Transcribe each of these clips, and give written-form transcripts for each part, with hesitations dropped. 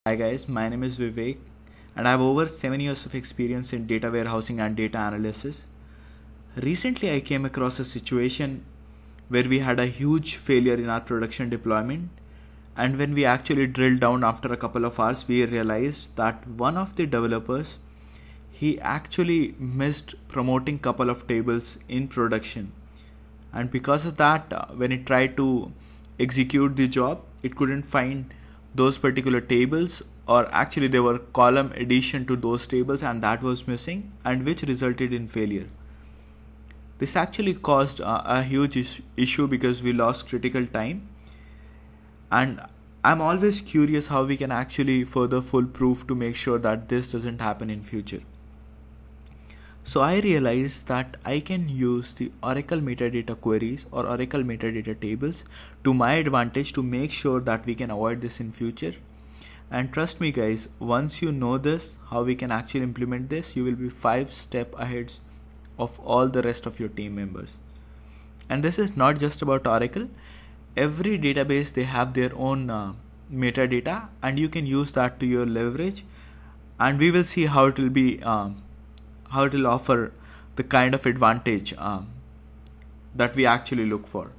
Hi guys, my name is Vivek and I have over 7 years of experience in data warehousing and data analysis. Recently I came across a situation where we had a huge failure in our production deployment, and when we actually drilled down after a couple of hours we realized that one of the developers, he actually missed promoting couple of tables in production, and because of that when it tried to execute the job it couldn't find those particular tables, or actually there were column addition to those tables and that was missing, and which resulted in failure. This actually caused a huge issue because we lost critical time, and I'm always curious how we can actually further foolproof to make sure that this doesn't happen in future. So I realized that I can use the Oracle Metadata queries or Oracle Metadata tables to my advantage to make sure that we can avoid this in future. And trust me guys, once you know this, how we can actually implement this, you will be 5 steps ahead of all the rest of your team members. And this is not just about Oracle. Every database, they have their own metadata, and you can use that to your leverage, and we will see how it will be how it will offer the kind of advantage that we actually look for.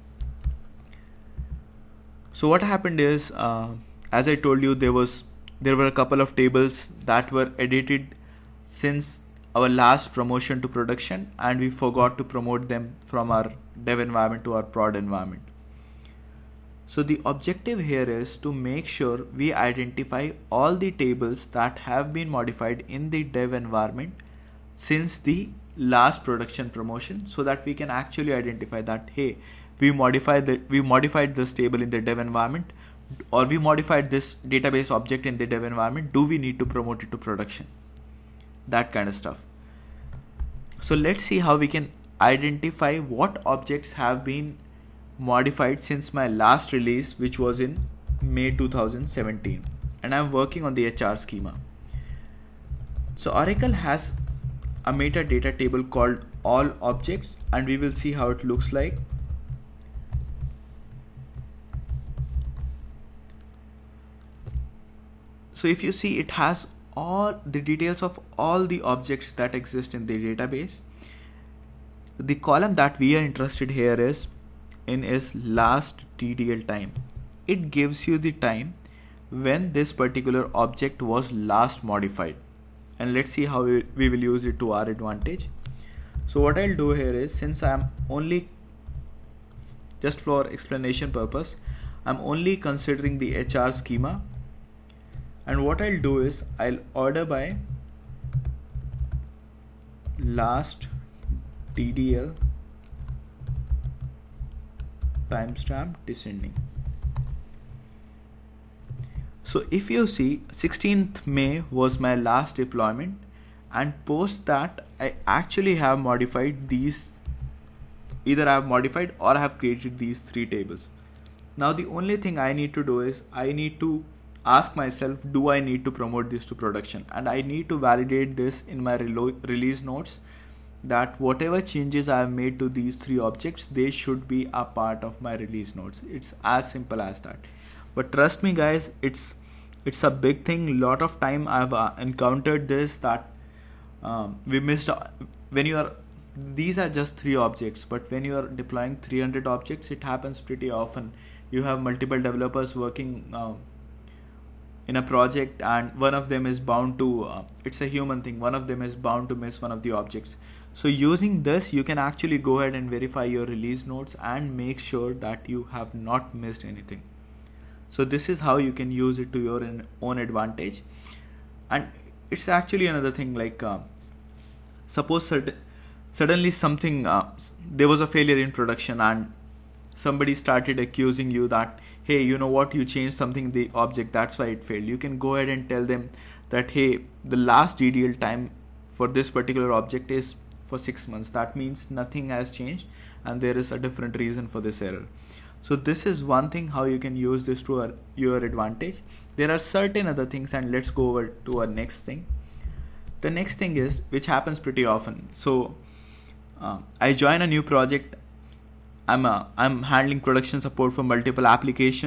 So what happened is, as I told you, there were a couple of tables that were edited since our last promotion to production, and we forgot to promote them from our dev environment to our prod environment. So the objective here is to make sure we identify all the tables that have been modified in the dev environment since the last production promotion, so that we can actually identify that, hey, we modified this table in the dev environment, or we modified this database object in the dev environment, do we need to promote it to production, that kind of stuff. So let's see how we can identify what objects have been modified since my last release, which was in May 2017, and I'm working on the HR schema. So Oracle has a metadata table called all objects, and we will see how it looks like. So if you see, it has all the details of all the objects that exist in the database. The column that we are interested here is last TDL time. It gives you the time when this particular object was last modified, and let's see how we will use it to our advantage. So what I'll do here is, since I'm only, just for explanation purpose, I'm only considering the HR schema, and what I'll do is I'll order by last TDL timestamp descending. So if you see, 16th May was my last deployment, and post that I actually have modified these, either I have modified or I have created these 3 tables. Now the only thing I need to do is I need to ask myself, do I need to promote this to production, and I need to validate this in my release notes, that whatever changes I have made to these 3 objects, they should be a part of my release notes. It's as simple as that. But trust me guys, it's a big thing. Lot of time I've encountered this, that we missed when you are, these are just 3 objects, but when you are deploying 300 objects, it happens pretty often. You have multiple developers working in a project, and one of them is bound to it's a human thing, one of them is bound to miss one of the objects. So using this, you can actually go ahead and verify your release notes and make sure that you have not missed anything. So this is how you can use it to your own advantage. And it's actually another thing, like suppose suddenly something, there was a failure in production, and somebody started accusing you that, hey, you know what, you changed something in the object, that's why it failed. You can go ahead and tell them that, hey, the last DDL time for this particular object is for 6 months. That means nothing has changed and there is a different reason for this error. So this is one thing how you can use this to your advantage. There are certain other things, and let's go over to our next thing. The next thing is, which happens pretty often. So I join a new project. I'm handling production support for multiple applications.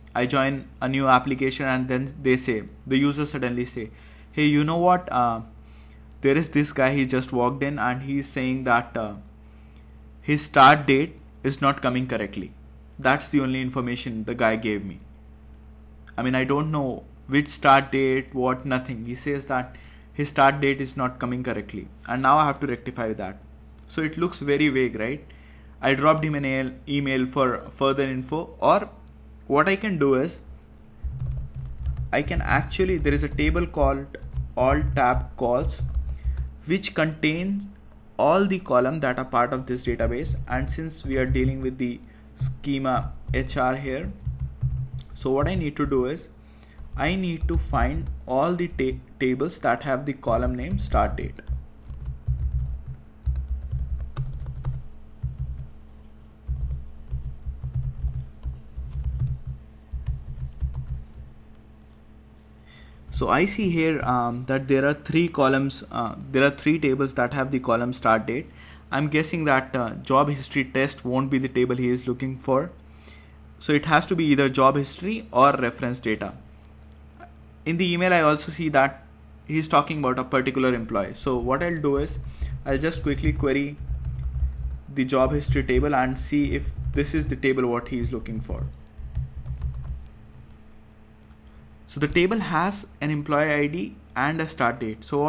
I join a new application, and then the user suddenly say, hey, you know what, there is this guy, he just walked in and he's saying that his start date is not coming correctly. That's the only information the guy gave me. I mean, I don't know which start date, what, nothing. He says that his start date is not coming correctly, and now I have to rectify that. So it looks very vague, right? I dropped him an email for further info, or what I can do is I can actually, there is a table called all tab calls which contains all the columns that are part of this database. And since we are dealing with the schema HR here, so what I need to do is I need to find all the tables that have the column name start date. So I see here that there are three columns, there are three tables that have the column start date. I'm guessing that job history test won't be the table he is looking for. So it has to be either job history or reference data. In the email I also see that he's talking about a particular employee. So what I'll do is I'll just quickly query the job history table and see if this is the table what he is looking for. So the table has an employee ID and a start date. So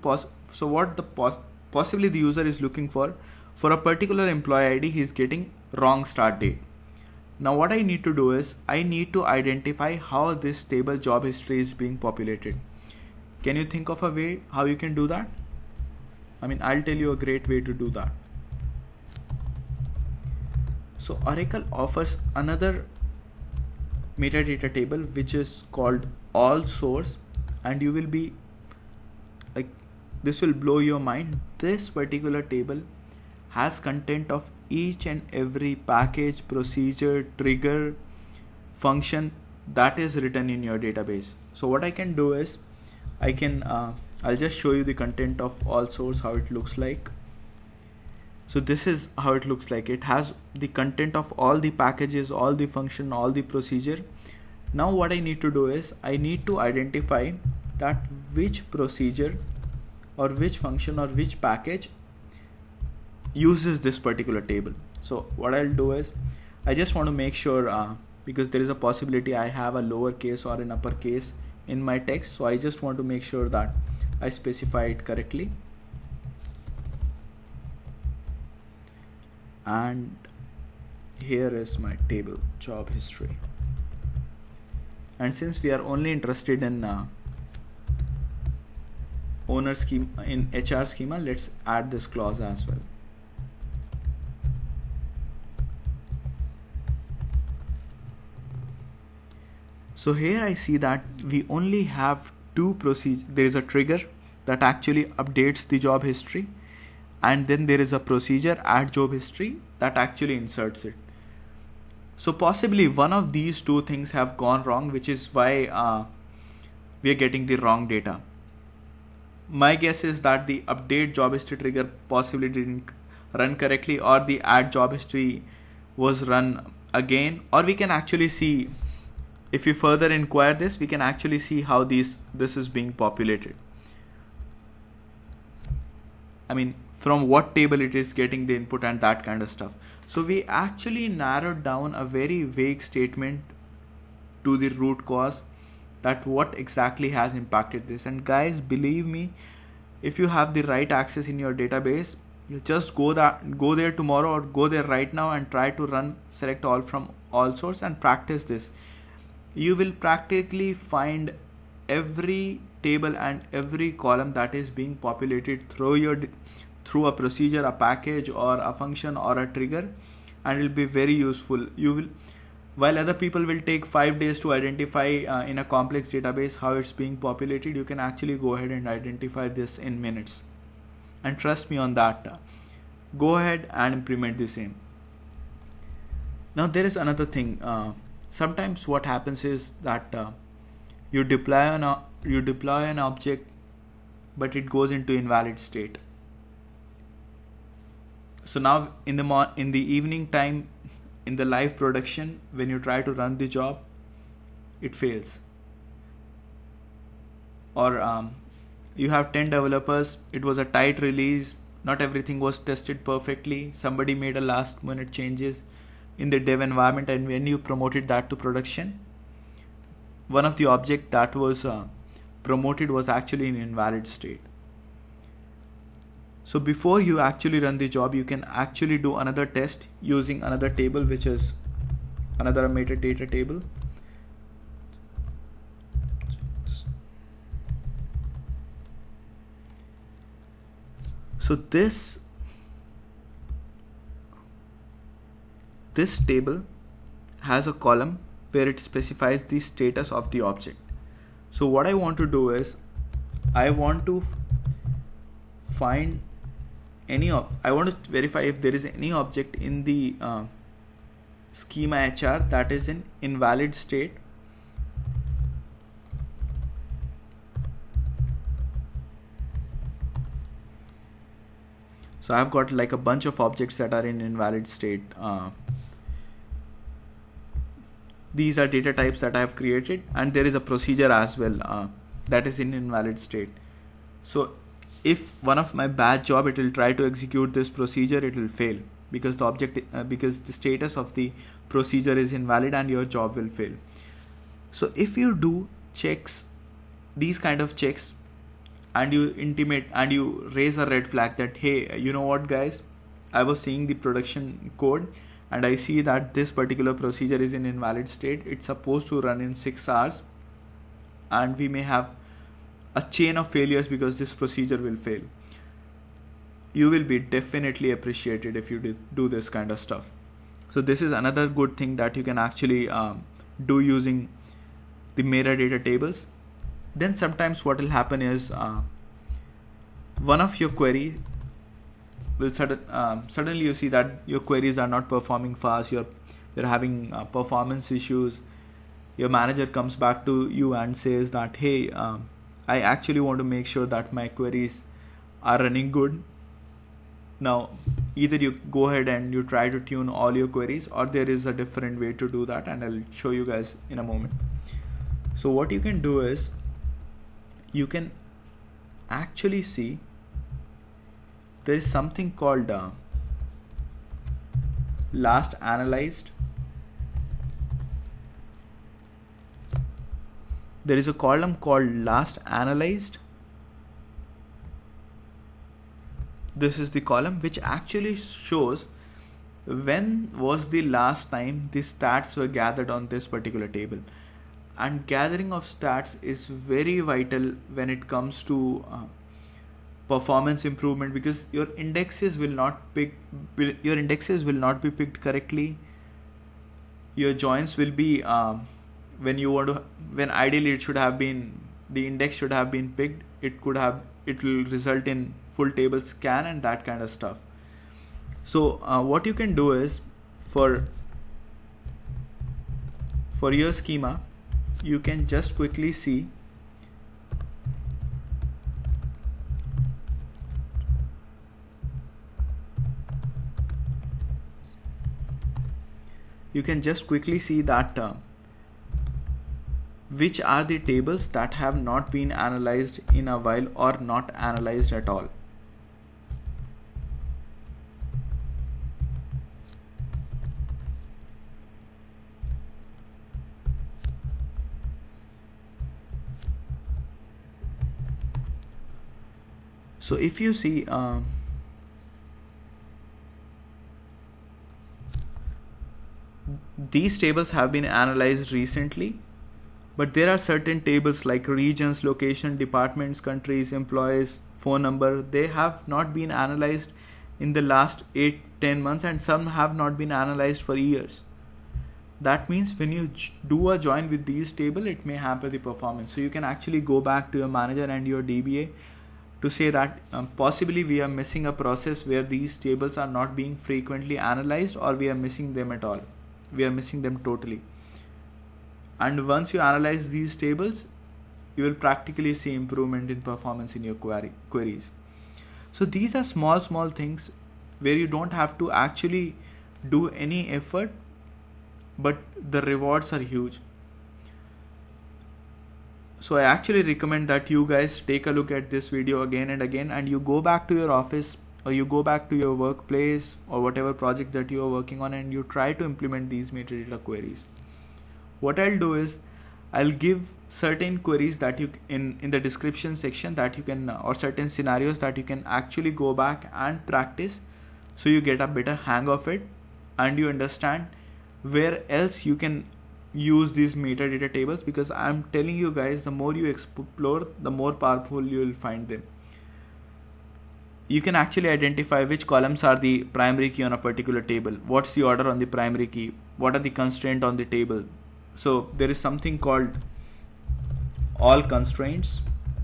possibly the user is looking for a particular employee ID, he is getting wrong start date. Now what I need to do is I need to identify how this table job history is being populated. Can you think of a way how you can do that? I mean, I'll tell you a great way to do that. So Oracle offers another metadata table which is called all source, and you will be like, this will blow your mind. This particular table has content of each and every package, procedure, trigger, function that is written in your database. So what I can do is I can I'll just show you the content of all source, how it looks like. So this is how it looks like. It has the content of all the packages, all the function, all the procedure. Now what I need to do is I need to identify that which procedure or which function or which package uses this particular table. So what I'll do is I just want to make sure because there is a possibility I have a lowercase or an uppercase in my text, so I just want to make sure that I specify it correctly. And here is my table job history, and since we are only interested in owner schema, in HR schema, let's add this clause as well. So here I see that we only have two procedures. There is a trigger that actually updates the job history, and then there is a procedure add job history that actually inserts it. So possibly one of these two things have gone wrong, which is why we are getting the wrong data. My guess is that the update job history trigger possibly didn't run correctly, or the add job history was run again, or we can actually see, if we further inquire this, we can actually see how this is being populated. I mean, from what table it is getting the input and that kind of stuff. So we actually narrowed down a very vague statement to the root cause, that what exactly has impacted this. And guys, believe me, if you have the right access in your database, you just go there tomorrow or go there right now and try to select all from all source and practice this. You will practically find every table and every column that is being populated through a procedure, a package, or a function, or a trigger, and it will be very useful. While other people will take 5 days to identify in a complex database how it's being populated, you can actually go ahead and identify this in minutes. And trust me on that. Go ahead and implement the same. Now there is another thing. Sometimes what happens is that you deploy an object, but it goes into invalid state. So now in the evening time, in the live production, when you try to run the job, it fails. Or you have 10 developers, it was a tight release, not everything was tested perfectly, somebody made a last minute changes in the dev environment, and when you promoted that to production, one of the object that was promoted was actually in invalid state. So before you actually run the job, you can actually do another test using another table, which is another metadata table. So this table has a column where it specifies the status of the object. So what I want to do is I want to find I want to verify if there is any object in the schema HR that is in invalid state. So I've got like a bunch of objects that are in invalid state. These are data types that I have created, and there is a procedure as well that is in invalid state. So if one of my batch job, it will try to execute this procedure, it will fail because the object because the status of the procedure is invalid and your job will fail. So if you do checks, these kind of checks, and you intimate and you raise a red flag that, hey, you know what guys, I was seeing the production code and I see that this particular procedure is in invalid state, it's supposed to run in 6 hours, and we may have a chain of failures because this procedure will fail. You will be definitely appreciated if you do this kind of stuff. So this is another good thing that you can actually do using the metadata tables. Then sometimes what will happen is one of your query will suddenly you see that your queries are not performing fast, you're having performance issues. Your manager comes back to you and says that, hey, I actually want to make sure that my queries are running good. Now either you go ahead and you try to tune all your queries, or there is a different way to do that, and I'll show you guys in a moment. So what you can do is you can actually see there is something called last analyzed. There is a column called last analyzed. This is the column which actually shows when was the last time the stats were gathered on this particular table. And gathering of stats is very vital when it comes to performance improvement, because your indexes will not be picked correctly. Your joins will be when ideally it should have been, the index should have been picked, it will result in full table scan and that kind of stuff. So what you can do is for your schema, you can just quickly see that which are the tables that have not been analyzed in a while or not analyzed at all. So if you see these tables have been analyzed recently, but there are certain tables like regions, location, departments, countries, employees, phone number, they have not been analyzed in the last 8-10 months, and some have not been analyzed for years. That means when you do a join with these table, it may hamper the performance. So you can actually go back to your manager and your DBA to say that possibly we are missing a process where these tables are not being frequently analyzed, or we are missing them at all. We are missing them totally. And once you analyze these tables, you will practically see improvement in performance in your queries. So these are small things where you don't have to actually do any effort, but the rewards are huge. So I actually recommend that you guys take a look at this video again and again, and you go back to your office or you go back to your workplace or whatever project that you are working on, and you try to implement these metadata queries. What I'll do is I'll give certain queries that you in the description section that you can or certain scenarios that you can actually go back and practice, so you get a better hang of it and you understand where else you can use these metadata tables, because I'm telling you guys, the more you explore, the more powerful you will find them. You can actually identify which columns are the primary key on a particular table, what's the order on the primary key, what are the constraints on the table. So there is something called all constraints.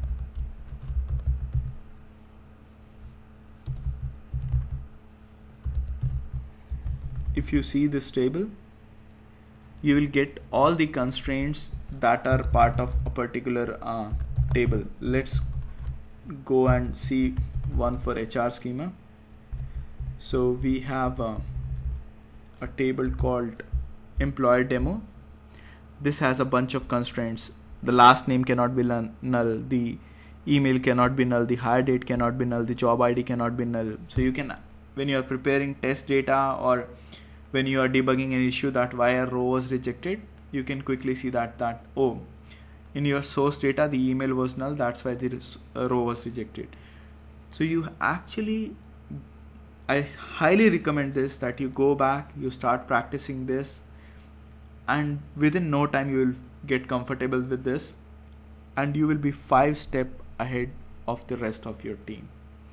If you see this table, you will get all the constraints that are part of a particular table. Let's go and see one for HR schema. So we have a table called employee demo. This has a bunch of constraints. The last name cannot be null, the email cannot be null, the hire date cannot be null, the job ID cannot be null. So you can, when you are preparing test data or when you are debugging an issue that why a row was rejected, you can quickly see that oh, in your source data the email was null, that's why the row was rejected. So you actually, I highly recommend this, that you go back, you start practicing this, and within no time you will get comfortable with this and you will be 5 steps ahead of the rest of your team.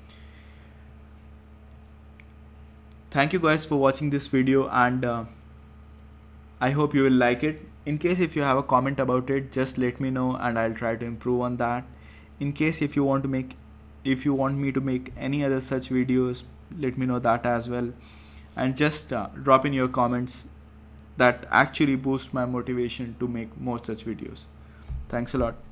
Thank you guys for watching this video, and I hope you will like it. In case if you have a comment about it, just let me know and I'll try to improve on that. In case if you want me to make any other such videos, let me know that as well, and just drop in your comments. That actually boosts my motivation to make more such videos. Thanks a lot.